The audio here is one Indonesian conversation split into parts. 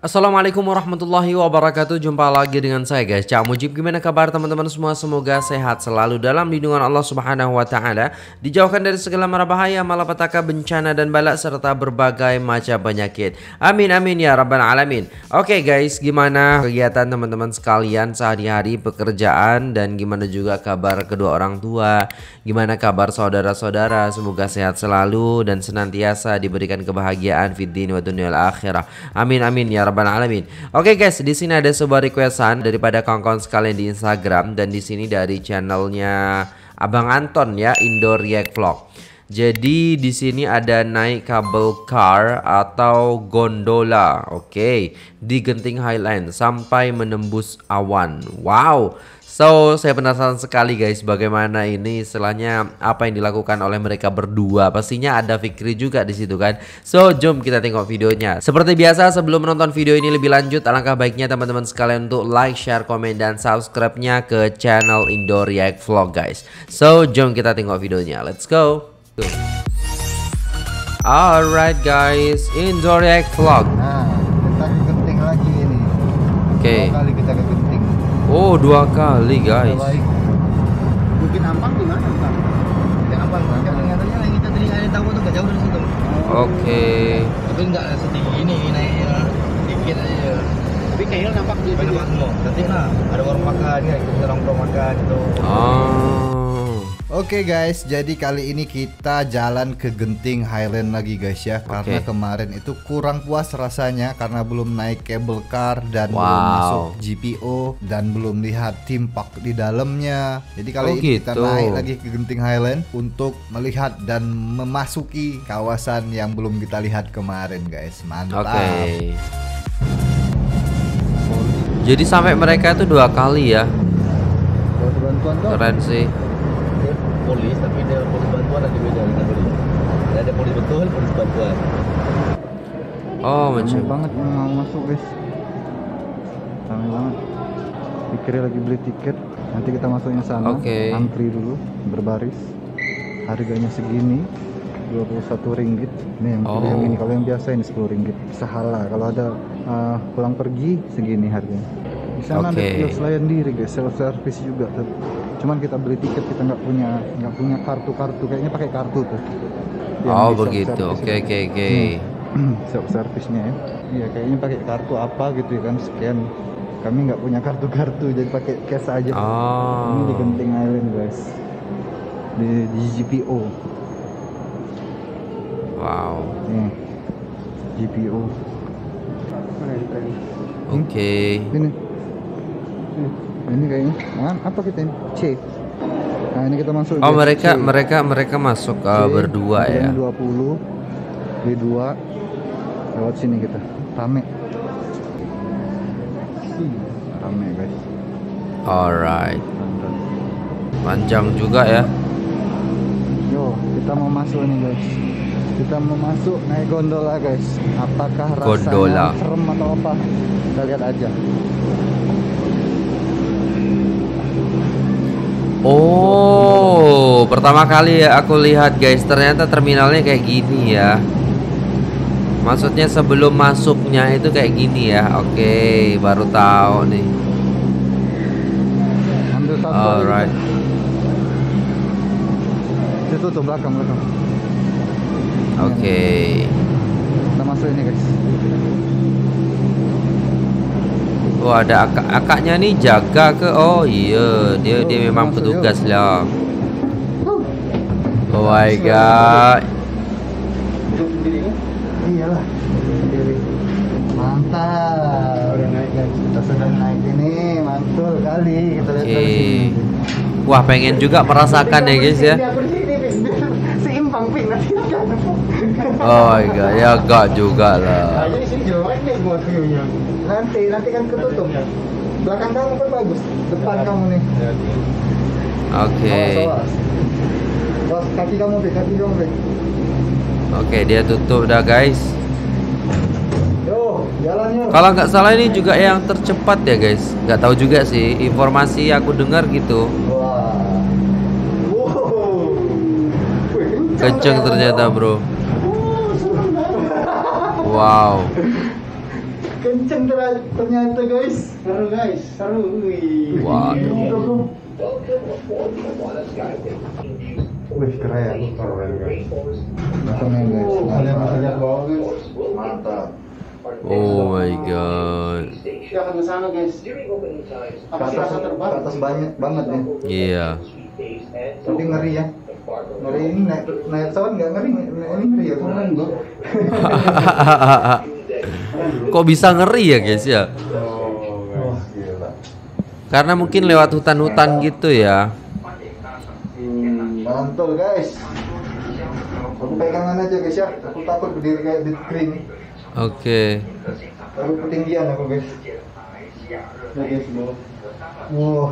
Assalamualaikum warahmatullahi wabarakatuh. Jumpa lagi dengan saya guys, Cak Mujib. Gimana kabar teman-teman semua? Semoga sehat selalu dalam lindungan Allah Subhanahu wa taala, dijauhkan dari segala mara bahaya, malapetaka, bencana dan bala serta berbagai macam penyakit. Amin amin ya rabbal alamin. Oke guys, gimana kegiatan teman-teman sekalian sehari-hari, pekerjaan, dan gimana juga kabar kedua orang tua? Gimana kabar saudara-saudara? Semoga sehat selalu dan senantiasa diberikan kebahagiaan fid din wa dunyal akhirah. Amin amin ya rabbal alamin. Oke guys, di sini ada sebuah requestan daripada kawan-kawan sekalian di Instagram, dan di sini dari channelnya Abang Anton ya, Indo React Vlog. Jadi di sini ada naik kabel car atau gondola, oke, di Genting Highland sampai menembus awan. Wow. So, saya penasaran sekali guys, bagaimana ini istilahnya, apa yang dilakukan oleh mereka berdua. Pastinya ada Fikri juga di situ kan. So, jom kita tengok videonya. Seperti biasa, sebelum menonton video ini lebih lanjut, alangkah baiknya teman-teman sekalian untuk like, share, komen, dan subscribe-nya ke channel Indo React Vlog guys. So, jom kita tengok videonya. Let's go. Alright guys, Indo React Vlog. Nah, kita ke Genting lagi ini. Oke. Dua kali kita ke Genting. Oh, 2 kali guys. Baik. Mungkin Ampang di mana Ampang? Di Ampang kan? Katanya yang kita tadi ada tahu tuh gak jauh dari situ. Oke. Tapi enggak setinggi ini naiknya dikit aja. Tapi kayaknya nampak di mana semua. Nanti lah ada warung makan ya, kita nongkrong makan itu. Oh. Oke guys, jadi kali ini kita jalan ke Genting Highland lagi guys ya. Karena kemarin itu kurang puas rasanya karena belum naik cable car dan belum masuk GPO dan belum lihat theme park di dalamnya. Jadi kali ini kita naik lagi ke Genting Highland untuk melihat dan memasuki kawasan yang belum kita lihat kemarin guys. Mantap. Oke. Jadi sampai mereka itu 2 kali ya. Keren sih. Polis, tapi dia polis bantuan lagi beda dengan polis. Ada polis betul, polis bantuan. Oh, macam banget yang mau masuk guys. Ramai banget. Pikirnya lagi beli tiket. Nanti kita masuknya sana. Antri dulu, berbaris. Harganya segini, 21 ringgit. Ini yang yang ini. Kalau yang biasa ini 10 ringgit. Sahala. Kalau ada pulang pergi segini harganya. Di sana ada kios layan diri guys, self service juga tuh. Cuman kita beli tiket, kita nggak punya kartu kayaknya pakai kartu tuh. Oh begitu, oke. Self service-nya ya. Iya kayaknya pakai kartu apa gitu ya kan, scan. Kami nggak punya kartu jadi pakai cash aja. Ini di Genting Island guys, di GPO. Wow. Nih GPO. Oke. Ini kayaknya apa kita ini? C. Nah, ini kita masuk. Oh, mereka masuk berdua ya. 20 B2 lewat sini kita. Rame guys. Alright. Panjang juga ya. Yo, kita mau masuk nih guys. Kita mau masuk naik gondola guys. Apakah rasanya serem atau apa? Kita lihat aja. Oh, pertama kali ya aku lihat guys, ternyata terminalnya kayak gini ya. Maksudnya sebelum masuknya itu kayak gini ya. Oke, baru tahu nih. Alright. Itu tuh belakang. Oke. Kita masuk ini guys. Oh, ada akaknya nih jaga ke. Oh iya, dia memang petugas lah. Oh my god. Iyalah. Mantap. Udah naik guys. Kita sudah naik ini, mantul kali. Kita lihat dari sini. Wah, pengen juga merasakan ya guys ya. Seimbang ping nanti. Oh my god, ya enggak juga lah. Jadi sini jelek nih buat view-nya. Nanti kan ketutup. Belakang kamu kan bagus, depan kamu nih. Oke. Kaki kamu. Oke, dia tutup dah guys. Yo, jalan yuk. Kalau nggak salah ini juga yang tercepat ya guys. Nggak tahu juga sih, informasi aku dengar gitu. Wah. Wow. Kenceng ternyata bro. Wow. Kenceng ternyata guys. Seru guys, seru. Wih. Waduh. Wih keren. Matangnya guys. Kalian bisa lihat bawah guys. Mantap. Oh my god. Kita akan ke sana guys. Apa sih rasa terbang? Atas banyak banget ya. Iya. Tapi ngeri ya. Ngeri ini naik pesawat nggak ngeri, ini ngeri ya keren gua. Kok bisa ngeri ya guys ya? Oh, gila. Karena mungkin lewat hutan-hutan gitu ya. Mantul guys. Aku pegangan aja guys ya. Aku takut berdiri kayak di kering. Oke. Aku ketinggian aku guys. Ya guys, bawah.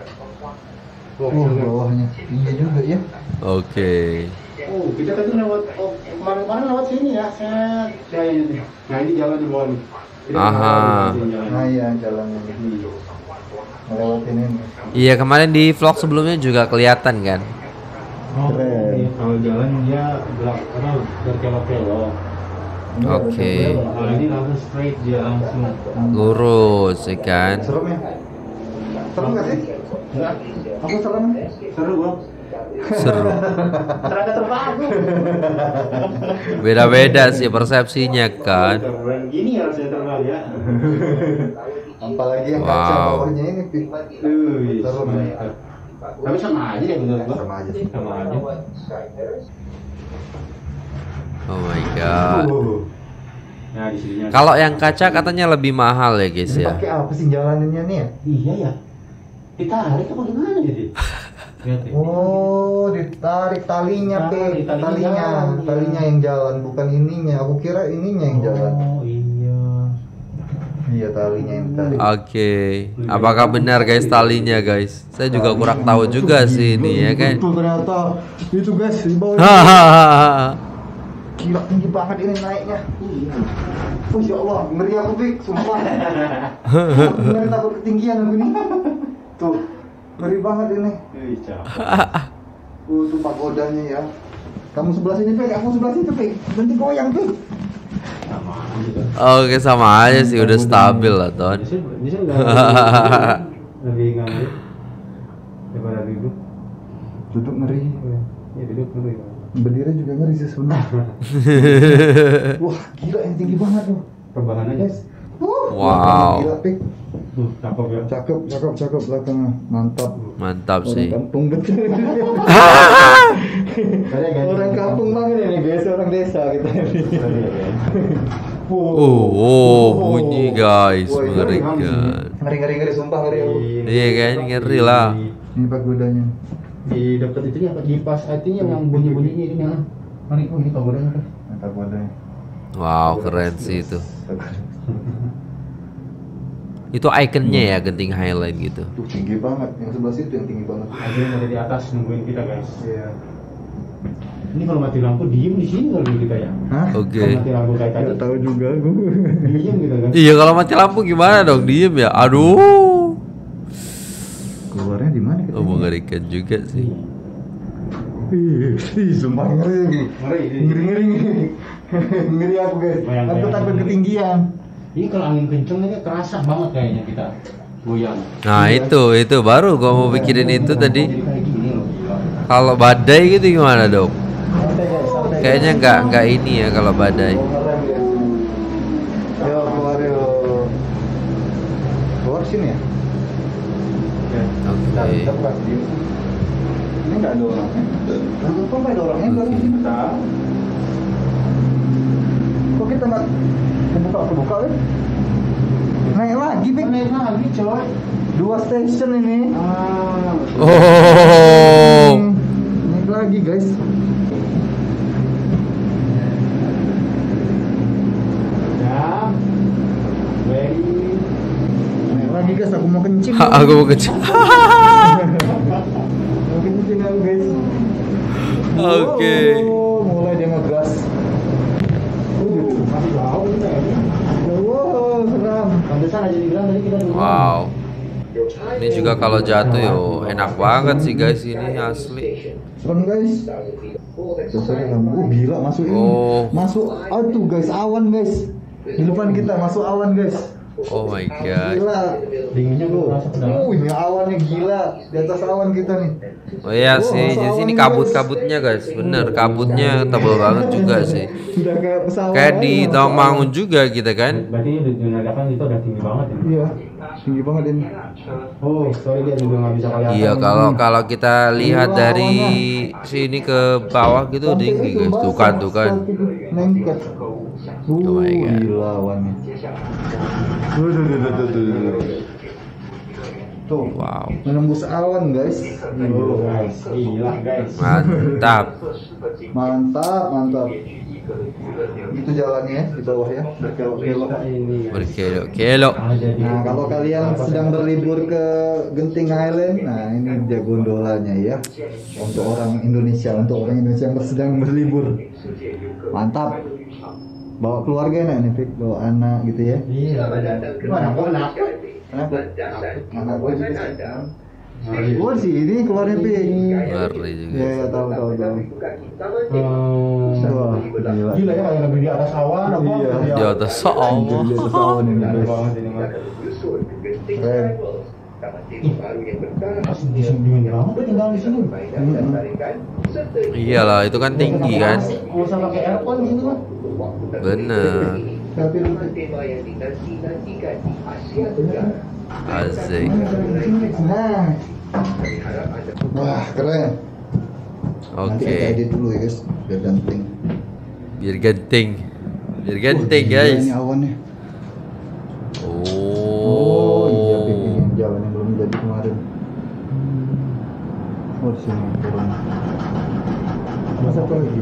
Bawahnya tinggi juga ya. Oke. Oh, kita tadi lewat kemarin-kemarin lewat sini ya. Saya ini. Nah, ini jalan di bawah nih. Aha. Nah, iya jalannya ini. Melewatin ini. Iya, kemarin di vlog sebelumnya juga kelihatan kan. Keren. Kalau jalan dia berkelok-kelok. Oke. Kalau ini langsung straight, dia langsung. Lurus ya kan. Serem ya? Serem nggak sih? Enggak, Aku serem. seru bro. Seru. Ternyata terbang aku. Beda-beda sih persepsinya kan. Keren gini harusnya terbang ya. Apalagi yang kaca Wow. bawahnya ini, Pi. Serem ya. Tapi sama aja deh menurut gua. Sama aja sih. Sama aja. Oh my god. Nah, di sininya. Kalau yang kaca katanya lebih mahal ya guys Ini ya. pakai apa sih jalaninnya nih ya? Iya ya. Ditarik apa gimana jadi? Lihat ya. Oh, ditarik talinya, Pi. Talinya Talinya, jalan, talinya yang jalan, bukan ininya. Aku kira ininya yang jalan. Oh iya. Iya, talinya yang ditarik. Oke. Apakah benar guys talinya guys? Saya juga kurang tahu juga sih ini ya kan. Betul ternyata. Itu guys, di bawah. Hahaha. Gila tinggi banget ini naiknya. Oh ya Allah, ngeri aku Pik, sumpah. Ngeri takut ketinggian aku nih. Tuh, ngeri banget ini. Ih, capek. Tuh pagodanya ya. Kamu sebelah sini Pik, aku sebelah situ Pik. Nanti goyang Pik. Sama aja. Oke sama aja sih udah stabil lah Ton. Bisa enggak lebih ngambil daripada duduk. Duduk ngeri. Ya duduk dulu ya. Berdiri juga ngeri sih sebenarnya. Wah, gila yang tinggi banget tuh. Perbahannya Guys. Wow. Gila Pik. Cakep ya. Cakep belakangnya. Mantap. Mantap Orang sih. kampung betul. Orang kampung banget ini guys, orang desa kita ini. Bunyi guys, Wah, itu mengerikan. Ngeri sumpah ngeri aku. Iya kan, ngeri lah. Ini pagodanya. Di dekat itu ya, kipas artinya yang bunyi-bunyinya ini yang mana itu ini pagodanya kan? Pagodanya. Wow, keren sih itu. Itu ikonnya ya, Genting Highline gitu. Tuh tinggi banget, yang sebelah situ yang tinggi banget. Ada yang ada di atas nungguin kita guys. Iya. Ini kalau mati lampu diem di sini kalau kita ya. Hah? Oke. Kalau mati lampu kayak tadi. Nggak tahu juga aku. Diem gitu kan. Iya kalau mati lampu gimana dong, diem ya. Aduh. Keluarnya di mana kita? Oh mengerikan juga sih. Ih, sumpah ngeri. Ngeri. Ngeri aku guys. Aku takut ketinggian. Ini kalau angin kenceng ini kerasa banget kayaknya kita goyang. Nah itu baru gua mau pikirin itu tadi. Jadi kayak gini loh. Gila. Kalau badai gitu gimana dok? Santai guys, santai. Kayaknya nggak ini ya kalau badai. Yo keluar yo. Keluar sini ya? Oke. Kita buka video. Ini nggak ada orangnya. Kok nggak ada orangnya? Baru kita. Kok kita nggak kebuka ya? Naik lagi, Pik. Naik lagi coy. 2 station ini. Oh. Naik lagi, guys. Ya. Very. Naik lagi, guys. Aku mau kencing. Aku mau kecil. Mau kencing aku, guys. Oke. Oh, mulai dia ngegas. Masih jauh kita ya. Wow, seram. Pantesan aja dibilang tadi kita dulu. Wow. Ini juga kalau jatuh yo enak banget sih guys ini asli. Serem, guys. Gila masuk ini. Oh. Masuk. Aduh, guys, awan, guys. Di depan kita masuk awan guys. Oh my god. Gila. Dinginnya gue merasa pedang. Ini awannya gila. Di atas awan kita nih. Oh iya sih, di sini kabut-kabutnya guys. Bener, kabutnya tebal banget juga sih. Sudah kayak pesawat. Kayak di Tawangmangun juga gitu kan. Berarti ini dinyatakan itu udah tinggi banget ya? Iya. Tinggi banget ini. Oh, sorry dia juga nggak bisa kelihatan. Iya, kalau kita lihat dari sini ke bawah gitu tinggi guys. Tuh kan. Lengket. Oh my god. Gila awannya. Tuh. Wow. Menembus awan guys. Oh, guys, gila guys. Mantap. Mantap. Itu jalannya ya di bawah ya. Berkelok-kelok. Berkelok-kelok. Nah, kalau kalian sedang berlibur ke Genting Highland, nah ini dia gondolanya ya. Untuk orang Indonesia yang sedang berlibur. Mantap. Bawa keluarga enak nih, Fik. Bawa anak gitu ya. Iya, anak. Anak gue juga sih. Oh sih ini keluarnya Fik. Ngeri juga. Ya tahu. Wah, gila. Gila ya kayak lagi di atas awan apa? Iya. Di atas soal. Di atas awan ini guys. Banget ini mah. Keren. Dingin banget tuh tinggal di sini. Iyalah, itu kan tinggi kan. Nggak usah pakai aircon di sini mah. Bener. Tapi Asik. nah. Wah, keren. Nanti Oke. kita edit dulu ya guys, biar ganteng. Biar genting Gila guys. Ini awannya. Oh. Iya, bikin jalan yang belum jadi kemarin. Oh, di sini turun. Masa apa lagi?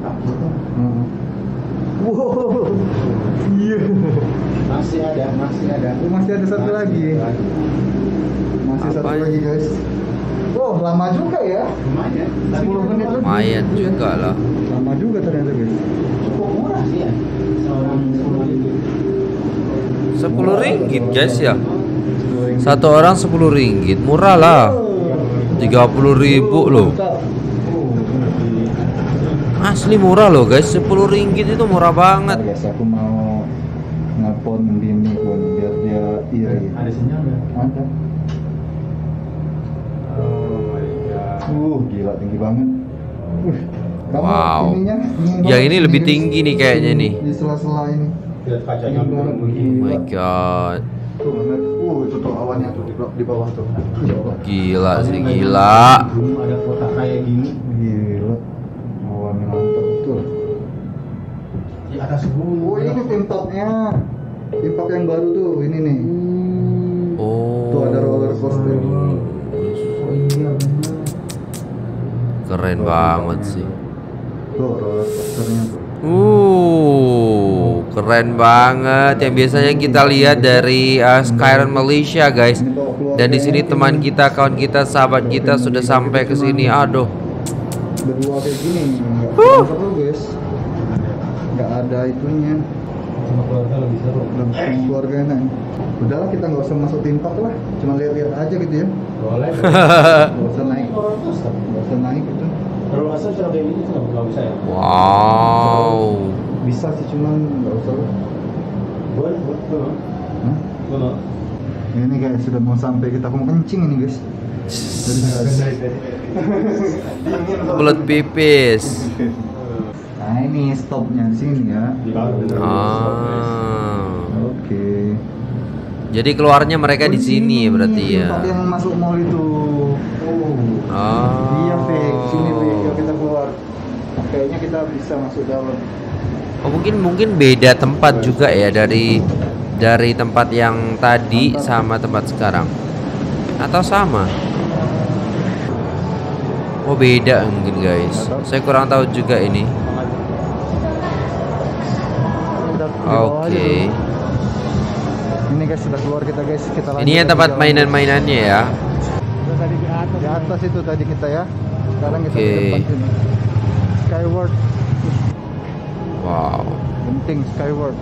Wow. Iya. Masih ada. Oh, masih ada satu lagi. Masih satu Apa? lagi guys. Oh, lama juga ya. Lumayan. 10 menit lebih. Lumayan juga lah. Lama juga ternyata guys. Cukup murah sih ya. Sama 10 ringgit guys ya. Satu orang 10 ringgit. Murah lah. 30.000 loh. Asli murah loh guys. 10 ringgit itu murah banget. Guys, aku mau nelpon bini pun biar dia iri. Ada sinyal nggak? Ada. Oh my god. Gila tinggi banget. Kamu Wow. ininya, Yang ini lebih tinggi nih kayaknya nih. Di sela-sela ini. Lihat kacanya Tinggi banget. Oh my god. Tuh, ngeliat. Itu tuh awannya tuh di bawah tuh. Ya Allah. Gila sih, gila. Belum ada kota kayak gini. Gila. Awannya mantap betul. Di atas gunung. Oh, ini tim topnya. Tim top yang baru tuh, ini nih. Oh. Tuh ada roller coaster. Keren banget sih. Tuh roller coasternya tuh. Keren banget. Yang biasanya kita lihat dari Skyrun Malaysia, guys. Dan di sini teman kita, kawan kita, sahabat kita sudah sampai ke sini. Aduh. Berdua kayak gini, nggak seru guys. Nggak ada itunya. Sama keluarga lebih seru. Sama keluarga enak. Udahlah kita nggak usah masuk tim park lah. Cuma lihat-lihat aja gitu ya. Boleh. Nggak usah naik. Nggak usah naik gitu. Kalau masa cara kayak gini tuh nggak bisa ya? Wow. Bisa sih cuman nggak usah lah. Boleh. Hah? Boleh. Ini guys sudah mau sampai, kita mau kencing ini guys. Belut pipis. Nah ini stopnya di sini ya. Oke. Jadi keluarnya mereka di sini berarti ya. Tempat yang masuk mall itu. Iya Fik, sini Fik, yuk kita keluar. Kayaknya kita bisa masuk dalam. Oh, mungkin beda tempat juga ya dari tempat yang tadi sama tempat sekarang. Atau sama? Oh, beda mungkin guys. Saya kurang tahu juga ini. Oke. Ini guys sudah keluar kita guys. Kita lanjut Ini ya lagi tempat jalan. mainan-mainannya ya. Tadi di atas itu tadi kita ya. Sekarang kita Oke. di depan sini. Skyward. Wow. Genting Skyward.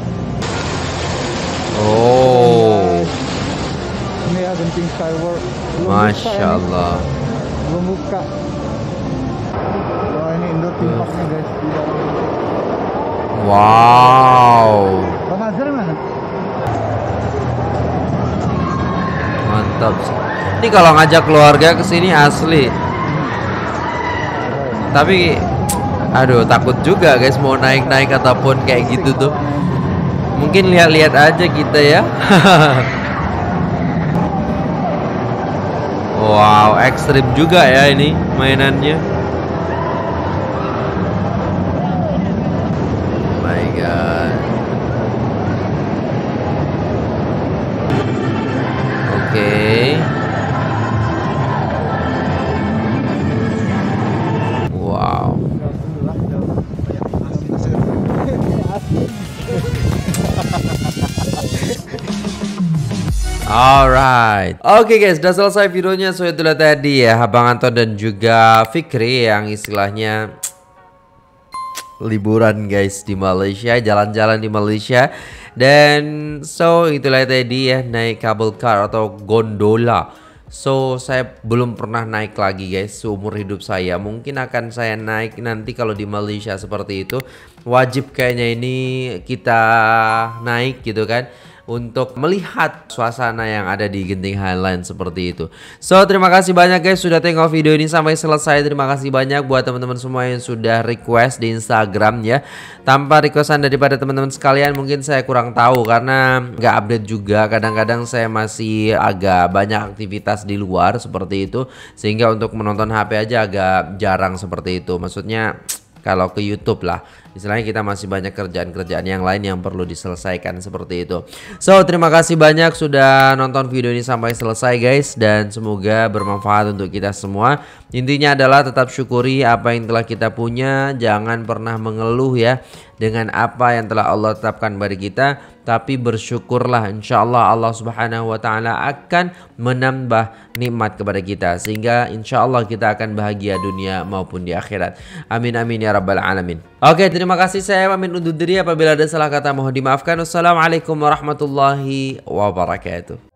Oh. Ini ya Genting Skyward. Belum buka Masya ini. Allah. Belum buka. Wah ini indoor theme parknya guys. Di dalam. Wow. Bang Azhar mana? Mantap sih. Ini kalau ngajak keluarga ke sini asli. Tapi aduh takut juga guys mau naik-naik ataupun kayak gitu tuh. Mungkin lihat-lihat aja kita ya. Wow, ekstrim juga ya ini mainannya. My God. Oke. Wow. Alright, oke guys, udah selesai videonya. So itulah tadi ya Abang Anton dan juga Fikri yang istilahnya liburan guys di Malaysia, jalan-jalan di Malaysia. Dan so itulah tadi ya, naik cable car atau gondola. So saya belum pernah naik lagi guys seumur hidup saya. Mungkin akan saya naik nanti kalau di Malaysia seperti itu. Wajib kayaknya ini kita naik gitu kan, untuk melihat suasana yang ada di Genting Highland seperti itu. So terima kasih banyak guys sudah tengok video ini sampai selesai. Terima kasih banyak buat teman-teman semua yang sudah request di Instagram ya. Tanpa requestan daripada teman-teman sekalian mungkin saya kurang tahu karena nggak update juga. Kadang-kadang saya masih agak banyak aktivitas di luar seperti itu, sehingga untuk menonton HP aja agak jarang seperti itu. Maksudnya kalau ke YouTube lah, istilahnya kita masih banyak kerjaan-kerjaan yang lain yang perlu diselesaikan seperti itu. So terima kasih banyak sudah nonton video ini sampai selesai guys, dan semoga bermanfaat untuk kita semua. Intinya adalah tetap syukuri apa yang telah kita punya, jangan pernah mengeluh ya dengan apa yang telah Allah tetapkan bagi kita, tapi bersyukurlah. Insyaallah Allah Subhanahu wa taala akan menambah nikmat kepada kita, sehingga insyaallah kita akan bahagia dunia maupun di akhirat. Amin amin ya rabbal alamin. Oke, terima kasih, saya pamit undur diri. Apabila ada salah kata mohon dimaafkan. Wassalamualaikum warahmatullahi wabarakatuh.